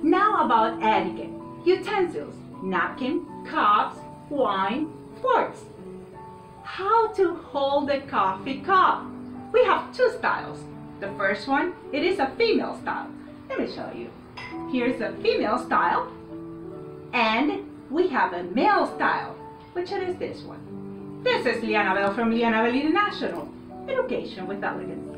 Now about etiquette. Utensils, napkin, cups, wine, forks. How to hold a coffee cup. We have two styles. The first one, it is a female style. Let me show you. Here's a female style. And we have a male style, which is this one. This is Liana Bell from Liana Bell International. Education with Elegance.